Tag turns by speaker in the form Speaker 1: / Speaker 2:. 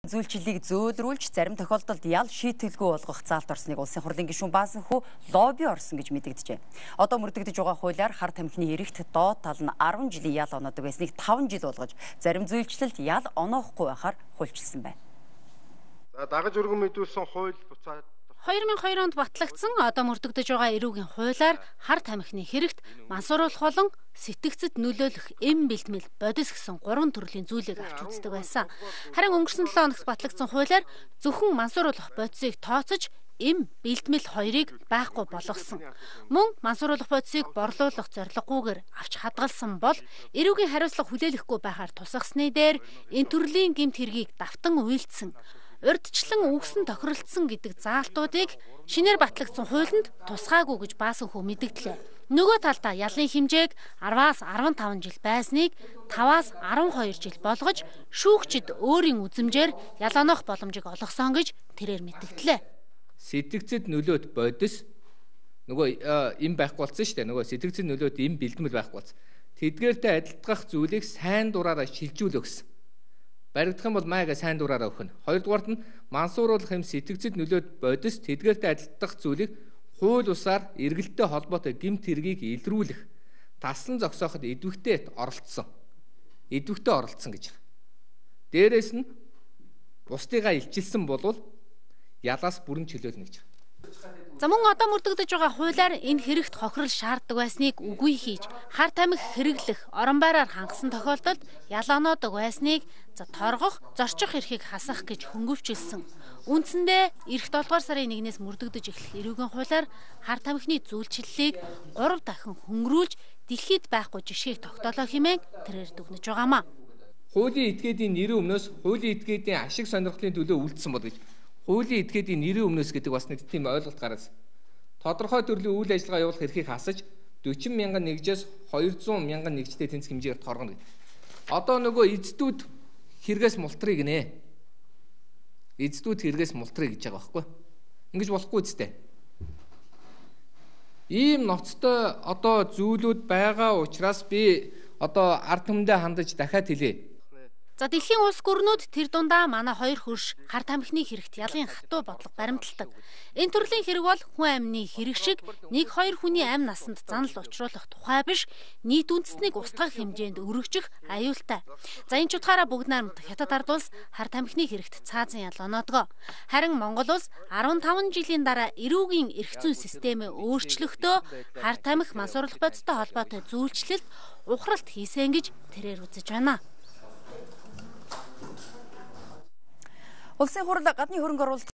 Speaker 1: Зүйлчлэлийг зөөлрүүлж зарим тохиолдолд ял шийтгэлгүй болгох цаалт орсныг улсын хурлын гишүүн Баасанхүү лобби орсон гэж мэдэгджээ. Одоо мөрдөгдөж байгаа хуулиар хар тамхины хэрэгт доод тал нь 10 жилийн ял оноодог байсныг 5 жил болгож зарим зүйлчлэлд ял оноохгүй байхаар хуульчилсан байна.
Speaker 2: Дагаж өргөн мэдүүлсэн хууль буцаад
Speaker 3: 2002 онд батлагдсан одоо мөрдөгдөж байгаа эрүүгийн хуулиар хар тамхины хэрэгт мансууруулах болон сэтгцэд нөлөөлөх эм бэлтгэл бодис гэсэн 3 төрлийн зүйлийг авч үздэг байсан. Харин өнгөрсөн 7 хоногт батлагдсан хуулиар зөвхөн мансууруулах бодисыг тооцож эм бэлтгэл хоёрыг байхгүй болгосон. Мөн мансууруулах бодисыг борлуулах зорилгогүйгээр авч хадгалсан бол эрүүгийн хариуцлага хүлээлгэхгүй байхаар тусгасны дээр энэ төрлийн гэмт хэргийг давтан үйлдсэн. Урьдчилан үгсэн тохиролцсон гэдэг заалтуудыг шинээр батлагдсан хуулинд тусгаагүй гэж Баасанхүү мэдгдлээ. Нөгөө талдаа ялын хэмжээг 10-аас 15 жил байсныг 5-аас 12 жил болгож шүүгчид өөрийн үзмжээр ял оноох боломжийг олгосон гэж тэрээр мэдгдлээ.
Speaker 4: Сэтгцэд нөлөөд бодис нөгөө им байхгүй болсон шүү дээ. Нөгөө сэтгцэд нөлөөд им бэлтгэл байхгүй болсон. Тэдгээртэй адилдгах зүйлийг сайн дураараа шилжүүл өгсөн. Баригдах юм бол маяга сайн дураараа өгнө. Хоёрдугаарт нь мансууруулах юм сэтгцэд нөлөөд бодис тэдгээртэй адилдах зүйлийг хууль усаар эргэлттэй холбоотой гэмт хэргийг илрүүлэх таслан зогсооход идэвхтэй оролцсон. Идэвхтэй оролцсон гэж. Дээрээс нь бусдыгаа илчилсэн болвол ялаас бүрэн чөлөөлнө гэж.
Speaker 3: За мөн одоо мөрдөгдөж байгаа хуулиар энэ хэрэгт хохирол шаарддаг байсныг үгүй хийж хар тамхи хэрэглэх орон байраар хангасан тохиолдолд ял оноодог байсныг торгох, зорчих эрхийг хасах гэж хөнгөвчлсөн. Үндсэндээ эх 7 дугаар сарын 1-ээс мөрдөгдөж эхлэх эрүүгийн хуулиар хар тамхины зүйлчлэлийг 3 дахин хөнгөрүүлж дэлхийд байхгүй жишгийг тогтоолоо хэмээн тэрээр дүгнэж байгаамаа.
Speaker 4: Хуулийн этгээдийн нэрийн өмнөөс хуулийн этгээдийн ашиг сонирхлын төлөө үлдсэн бол гэж. Хуулийн этгээдийн нэрийн өмнөөс гэдэг бас нэг тийм ойлголт гаргасан. Тодорхой төрлийн үйл ажиллагаа явуулах эрхийг хасаж 40 мянган нэгжээс 200 мянган нэгжтэй тэнцэх хэмжээгээр торгоно гэдэг. Одоо нөгөө эздүүд хэрэгээс мултрыг нэ. Эздүүд хэрэгээс мултрыг гэж байгаа байхгүй. Ингэж болохгүй зү. Ийм ноцтой одоо зүйлүүд байгаа учраас би одоо ард түмэндээ хандаж дахиад хэлье.
Speaker 3: За дэлхийн улс гүрнүүд тэр дундаа манай 2 хөрш хар тамхины хэрэгт ялын хатуу бодлого баримталдаг. Энэ төрлийн хэрэг бол хүн амны хэрэг шиг 1-2 хүний амь насанд занал учруулах тухай биш, нийт үндэстнийг устгах хэмжээнд өргөжих аюултай. За энэ ч утгаараа бүгд найрамд хятад ард улс хар тамхины хэрэгт цаазын ял оноодгоо. Харин Монгол улс 15 жилийн дараа эрүүгийн эрх зүйн системээ өөрчлөхдөө хар тамхи мансууруулах бодистой холбоотой зүйлчлэлд ухралт хийсэн гэж тэрээр үзэж байна.
Speaker 1: Улсын хурл гадны хөрөнгө оруулалт